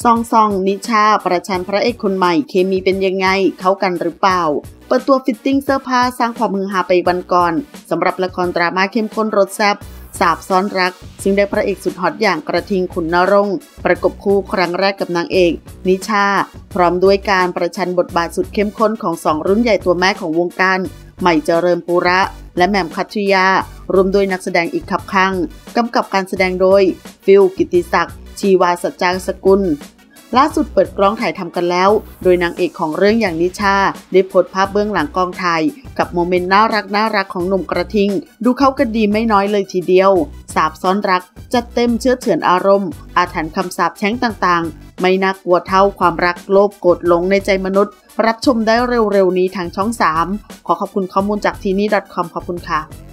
ซองนิชาประชันพระเอกคนใหม่เคมีเป็นยังไงเข้ากันหรือเปล่าเปิดตัวฟิตติ้งเสื้อผ้าสร้างความฮือฮาไปวันก่อนสำหรับละครดราม่าเข้มข้นรสแซ่บสาบซ้อนรักซึ่งได้พระเอกสุดฮอตอย่างกระทิงขุนนรงค์ประกบคู่ครั้งแรกกับนางเอกนิชาพร้อมด้วยการประชันบทบาทสุดเข้มข้นของสองรุ่นใหญ่ตัวแม่ของวงการใหม่เจริญปุระและแหม่มคัทริยารวมด้วยนักแสดงอีกคับข้างกำกับการแสดงโดยฟิลกิตติศักดิ์ชีวาสัจจางสกุลล่าสุดเปิดกล้องถ่ายทำกันแล้วโดยนางเอกของเรื่องอย่างนิชาได้โพสต์ภาพเบื้องหลังกองถ่ายกับโมเมนต์น่ารักของหนุ่มกระทิงดูเข้ากันดีไม่น้อยเลยทีเดียวสาบซ้อนรักจัดเต็มเชื้อเฉือนอารมณ์อาถรรพ์คำสาปแช่งต่างๆไม่น่ากลัวเท่าความรักโลภโกรธหลงในใจมนุษย์รับชมได้เร็วๆนี้ทางช่อง 3ขอขอบคุณข้อมูลจากทีนี่ .com ขอบคุณค่ะ